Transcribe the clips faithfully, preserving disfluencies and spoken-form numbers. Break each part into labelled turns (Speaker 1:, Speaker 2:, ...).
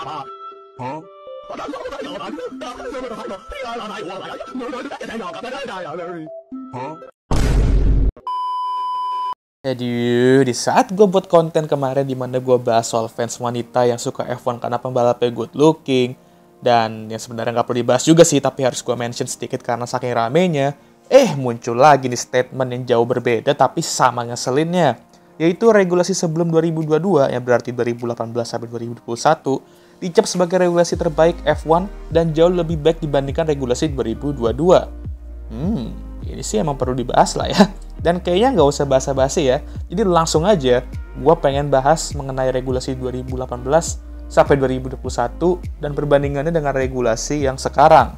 Speaker 1: Aduh, di saat gue buat konten kemarin di mana gue bahas soal fans wanita yang suka F satu karena pembalapnya good looking, dan yang sebenarnya nggak perlu dibahas juga sih, tapi harus gue mention sedikit karena saking ramenya, eh muncul lagi nih statement yang jauh berbeda tapi sama ngeselinnya, yaitu regulasi sebelum dua ribu dua puluh dua, yang berarti dua ribu delapan belas sampai dua ribu dua puluh satu, dicap sebagai regulasi terbaik F satu dan jauh lebih baik dibandingkan regulasi dua ribu dua puluh dua. Hmm, ini sih emang perlu dibahas lah ya. Dan kayaknya nggak usah basa-basi ya. Jadi langsung aja, gue pengen bahas mengenai regulasi dua ribu delapan belas sampai dua ribu dua puluh satu dan perbandingannya dengan regulasi yang sekarang.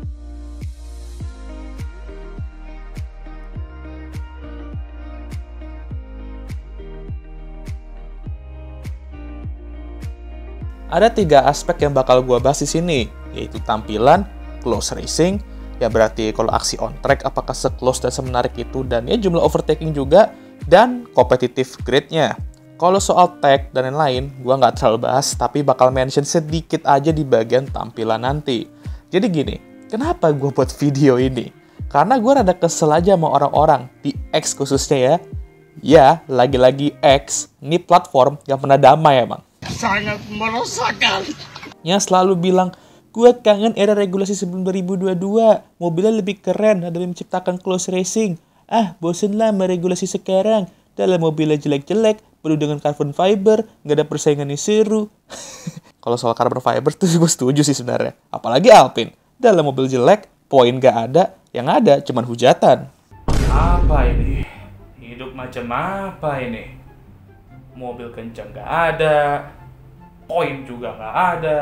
Speaker 1: Ada tiga aspek yang bakal gue bahas di sini, yaitu tampilan, close racing, ya berarti kalau aksi on track apakah se-close dan semenarik itu, dan ya jumlah overtaking juga, dan competitive grade-nya. Kalau soal tag dan lain-lain, gue nggak terlalu bahas, tapi bakal mention sedikit aja di bagian tampilan nanti. Jadi gini, kenapa gue buat video ini? Karena gue rada kesel aja sama orang-orang, di X khususnya ya. Ya, lagi-lagi X, ini platform yang pernah damai emang.
Speaker 2: Sangat meresahkan.
Speaker 1: Yang selalu bilang, gue kangen era regulasi sebelum dua ribu dua puluh dua. Mobilnya lebih keren, ada yang menciptakan close racing. Ah, bosen lah sama regulasi sekarang. Dalam mobilnya jelek-jelek, penuh dengan carbon fiber, nggak ada persaingan yang seru. Kalau soal carbon fiber tuh gue setuju sih sebenarnya. Apalagi Alpine. Dalam mobil jelek, poin nggak ada, yang ada cuman hujatan.
Speaker 3: Apa ini? Hidup macam apa ini? Mobil kencang nggak ada, poin juga nggak ada.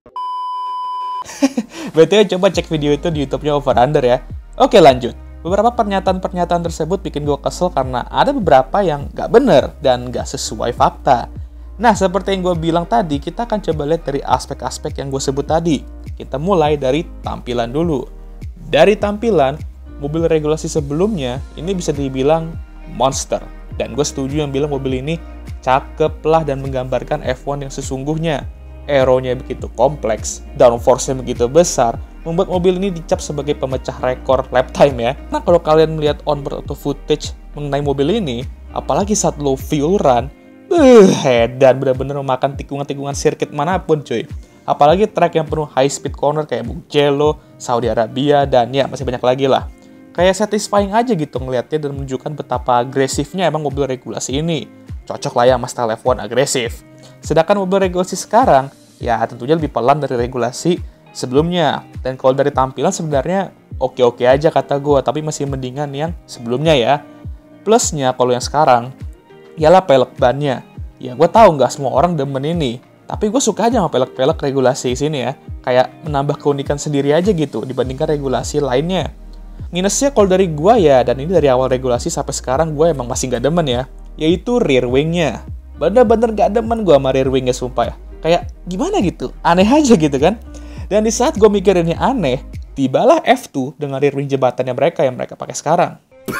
Speaker 1: B T W coba cek video itu di YouTube-nya Over Under ya. Oke lanjut. Beberapa pernyataan-pernyataan tersebut bikin gue kesel karena ada beberapa yang gak bener dan gak sesuai fakta. Nah, seperti yang gue bilang tadi, kita akan coba lihat dari aspek-aspek yang gue sebut tadi. Kita mulai dari tampilan dulu. Dari tampilan, mobil regulasi sebelumnya ini bisa dibilang monster. Dan gue setuju yang bilang mobil ini cakep lah dan menggambarkan F satu yang sesungguhnya. Aeronya begitu kompleks, downforce-nya begitu besar, membuat mobil ini dicap sebagai pemecah rekor lap time ya. Nah, kalau kalian melihat onboard auto footage mengenai mobil ini, apalagi saat low fuel run, uh, hedan, benar-benar memakan tikungan-tikungan sirkuit manapun cuy. Apalagi track yang penuh high speed corner kayak Mugello, Saudi Arabia, dan ya masih banyak lagi lah. Kayak satisfying aja gitu ngelihatnya dan menunjukkan betapa agresifnya emang mobil regulasi ini. Cocok lah ya sama style F satu agresif. Sedangkan mobil regulasi sekarang, ya tentunya lebih pelan dari regulasi sebelumnya. Dan kalau dari tampilan sebenarnya oke-oke aja kata gue, tapi masih mendingan yang sebelumnya ya. Plusnya kalau yang sekarang, ialah pelek bannya. Ya gue tahu nggak semua orang demen ini, tapi gue suka aja sama pelek-pelek regulasi sini ya. Kayak menambah keunikan sendiri aja gitu dibandingkan regulasi lainnya. Minusnya kalau dari gue ya, dan ini dari awal regulasi sampai sekarang gue emang masih nggak demen ya, yaitu rear wing-nya. Bener-bener gak demen gue sama rear wing-nya sumpah ya. Kayak gimana gitu, aneh aja gitu kan. Dan di saat gue mikir ini aneh, tibalah F dua dengan rear wing jebatannya mereka yang mereka pakai sekarang.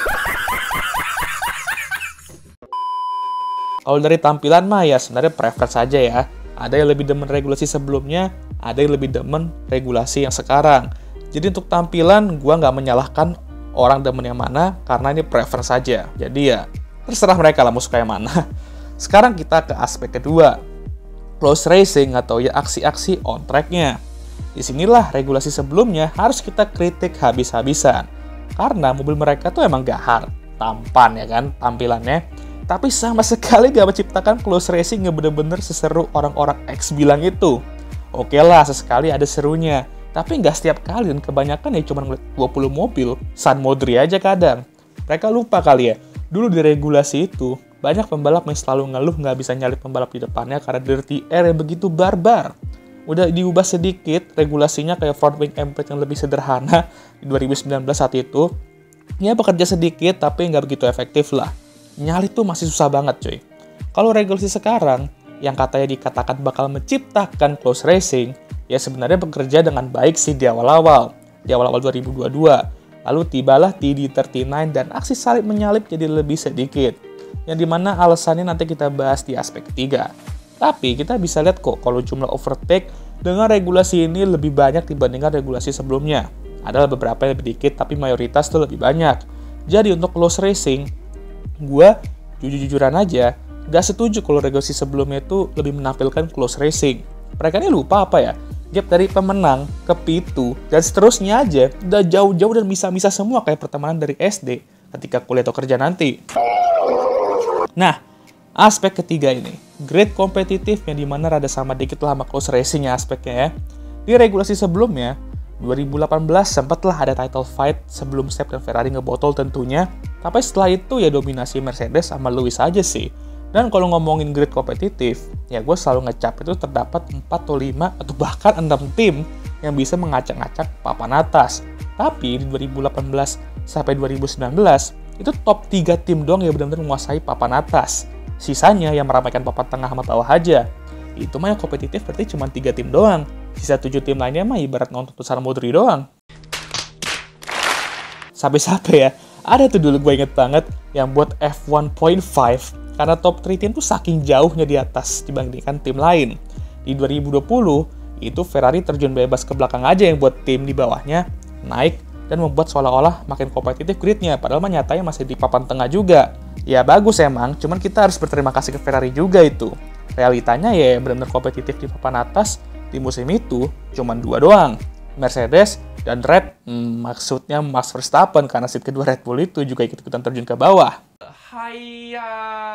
Speaker 1: Kalau dari tampilan mah ya sebenarnya preference saja ya. Ada yang lebih demen regulasi sebelumnya, ada yang lebih demen regulasi yang sekarang. Jadi untuk tampilan gue gak menyalahkan orang demen yang mana, karena ini preference saja. Jadi ya terserah mereka lah mau suka yang mana. Sekarang kita ke aspek kedua, close racing atau ya aksi-aksi on track-nya. Disinilah regulasi sebelumnya harus kita kritik habis-habisan. Karena mobil mereka tuh emang gahar, tampan ya kan tampilannya. Tapi sama sekali gak menciptakan close racing yang bener-bener seseru orang-orang X bilang itu. Oke lah, sesekali ada serunya. Tapi nggak setiap kali dan kebanyakan ya cuma ngeliat dua puluh mobil, San Modri aja kadang. Mereka lupa kali ya, dulu di regulasi itu, banyak pembalap yang selalu ngeluh nggak bisa nyalip pembalap di depannya karena dirty air yang begitu barbar. Udah diubah sedikit, regulasinya kayak front wing emped yang lebih sederhana di dua ribu sembilan belas saat itu. Ya bekerja sedikit tapi nggak begitu efektif lah. Nyalip tuh masih susah banget cuy. Kalau regulasi sekarang, yang katanya dikatakan bakal menciptakan close racing, ya sebenarnya bekerja dengan baik sih di awal-awal. Di awal-awal dua ribu dua puluh dua. Lalu tibalah T D tiga puluh sembilan dan aksi salip menyalip jadi lebih sedikit. Yang dimana alasannya nanti kita bahas di aspek ketiga. Tapi kita bisa lihat kok kalau jumlah overtake Dengan regulasi ini lebih banyak dibandingkan regulasi sebelumnya. Ada beberapa yang lebih dikit, tapi mayoritas tuh lebih banyak. Jadi untuk close racing, gue jujur-jujuran aja, gak setuju kalau regulasi sebelumnya itu lebih menampilkan close racing. Mereka ini lupa apa ya? Gap dari pemenang ke pitu, dan seterusnya aja, udah jauh-jauh dan misah-misah semua kayak pertemanan dari S D ketika kuliah atau kerja nanti. Nah, aspek ketiga ini, grade kompetitif yang dimana rada sama dikit lah sama close racing ya aspeknya ya. Di regulasi sebelumnya, dua ribu delapan belas sempatlah ada title fight sebelum Seb dan Ferrari ngebotol tentunya, tapi setelah itu ya dominasi Mercedes sama Lewis aja sih. Dan kalau ngomongin grade kompetitif, ya gue selalu ngecap itu terdapat empat atau lima atau bahkan enam tim yang bisa mengacak-ngacak papan atas. Tapi di dua ribu delapan belas sampai dua ribu sembilan belas, itu top tiga tim doang yang benar-benar menguasai papan atas. Sisanya yang meramaikan papan tengah sama bawah aja. Itu mah yang kompetitif berarti cuma tiga tim doang. Sisa tujuh tim lainnya mah ibarat nonton Tusan Modri doang. Sampai-sampai ya, ada tuh dulu gue inget banget yang buat F satu point lima. Karena top tiga tim tuh saking jauhnya di atas dibandingkan tim lain. Di dua ribu dua puluh, itu Ferrari terjun bebas ke belakang aja yang buat tim di bawahnya naik dan membuat seolah-olah makin kompetitif gridnya. Padahal mah nyatanya masih di papan tengah juga. Ya bagus emang, cuman kita harus berterima kasih ke Ferrari juga itu. Realitanya ya benar-benar kompetitif di papan atas di musim itu cuman dua doang. Mercedes dan Red, hmm, maksudnya Max Verstappen karena seat kedua Red Bull itu juga ikut-ikutan terjun ke bawah.
Speaker 3: Haiya.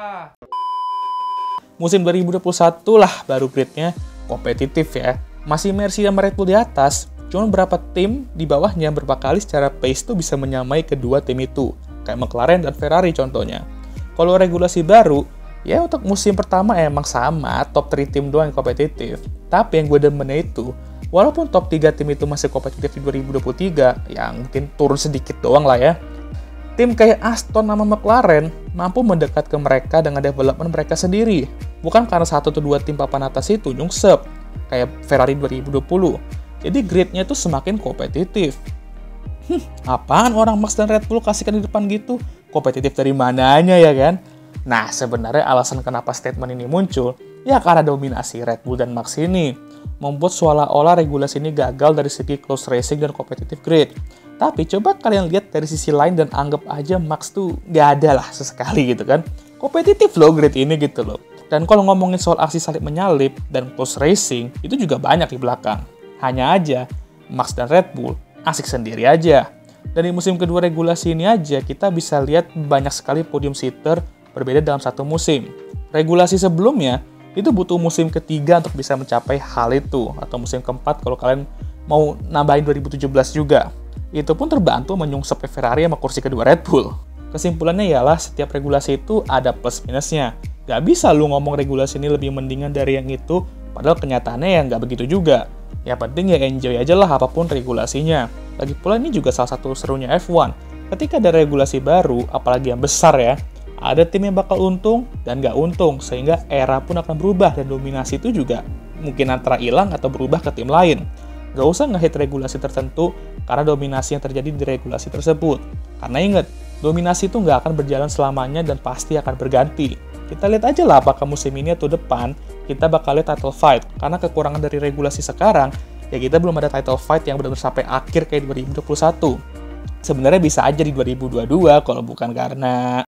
Speaker 1: Musim dua ribu dua puluh satu lah baru gridnya kompetitif ya. Masih Mercy sama Red Bull di atas, cuman berapa tim di bawahnya berapa kali secara pace tuh bisa menyamai kedua tim itu. Kayak McLaren dan Ferrari contohnya. Kalau regulasi baru, ya untuk musim pertama emang sama, top tiga tim doang yang kompetitif. Tapi yang gue demennya itu, walaupun top tiga tim itu masih kompetitif di dua ribu dua puluh tiga, yang mungkin turun sedikit doang lah ya, tim kayak Aston sama McLaren mampu mendekat ke mereka dengan development mereka sendiri. Bukan karena satu atau dua tim papan atas itu nyungsep, kayak Ferrari dua ribu dua puluh. Jadi grade-nya tuh semakin kompetitif. Hmm, apaan orang Max dan Red Bull kasihkan di depan gitu? Kompetitif dari mananya ya kan? Nah, sebenarnya alasan kenapa statement ini muncul, ya karena dominasi Red Bull dan Max ini membuat seolah-olah regulasi ini gagal dari segi close racing dan competitive grid. Tapi coba kalian lihat dari sisi lain dan anggap aja Max tuh gak ada lah sesekali gitu kan. Kompetitif loh grid ini gitu loh. Dan kalau ngomongin soal aksi salib menyalip dan close racing, itu juga banyak di belakang. Hanya aja, Max dan Red Bull asik sendiri aja. Dan di musim kedua regulasi ini aja, kita bisa lihat banyak sekali podium sitter berbeda dalam satu musim. Regulasi sebelumnya, itu butuh musim ketiga untuk bisa mencapai hal itu. Atau musim keempat kalau kalian mau nambahin dua ribu tujuh belas juga. Itu pun terbantu menyungsep Ferrari sama kursi kedua Red Bull. Kesimpulannya ialah setiap regulasi itu ada plus minusnya. Gak bisa lu ngomong regulasi ini lebih mendingan dari yang itu, padahal kenyataannya ya nggak begitu juga. Yang penting ya enjoy aja lah apapun regulasinya. Lagi pula ini juga salah satu serunya F satu. Ketika ada regulasi baru, apalagi yang besar ya, ada tim yang bakal untung dan nggak untung, sehingga era pun akan berubah dan dominasi itu juga mungkin antara hilang atau berubah ke tim lain. Gak usah nge-hit regulasi tertentu karena dominasi yang terjadi di regulasi tersebut. Karena ingat, dominasi itu nggak akan berjalan selamanya dan pasti akan berganti. Kita lihat aja lah apakah musim ini atau depan kita bakal lihat title fight. Karena kekurangan dari regulasi sekarang, ya kita belum ada title fight yang benar-benar sampai akhir kayak dua ribu dua puluh satu. Sebenarnya bisa aja di dua ribu dua puluh dua kalau bukan karena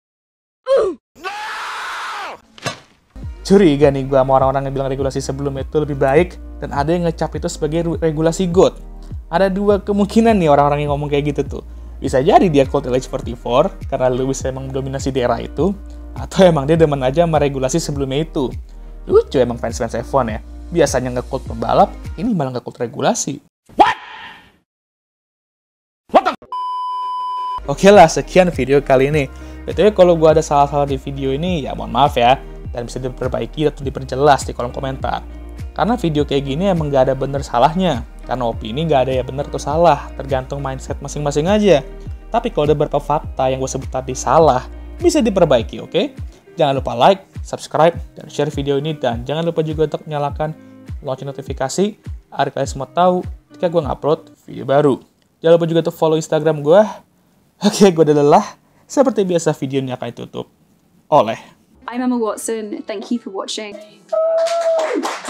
Speaker 1: curiga nih gue sama orang-orang yang bilang regulasi sebelumnya itu lebih baik, dan ada yang ngecap itu sebagai regulasi GOAT. Ada dua kemungkinan nih orang-orang yang ngomong kayak gitu tuh. Bisa jadi dia cult L H empat puluh empat karena Lewis emang dominasi di era itu, atau emang dia demen aja sama regulasi sebelumnya itu. Lucu emang fans-fans F satu ya. Biasanya nge-cult pembalap, ini malah nge-cult regulasi. What? What the? Oke lah, sekian video kali ini. Betulnya kalau gue ada salah-salah di video ini, ya mohon maaf ya. Dan bisa diperbaiki atau diperjelas di kolom komentar. Karena video kayak gini emang gak ada bener salahnya. Karena opini gak ada ya bener atau salah, tergantung mindset masing-masing aja. Tapi kalau ada beberapa fakta yang gue sebut tadi salah, bisa diperbaiki, oke? Okay? Jangan lupa like, subscribe, dan share video ini. Dan jangan lupa juga untuk nyalakan lonceng notifikasi, agar kalian semua tahu ketika gue ngupload video baru. Jangan lupa juga untuk follow Instagram gue. Oke, gue udah lelah. Seperti biasa video ini akan ditutup oleh
Speaker 4: I'm Emma Watson. Thank you for watching.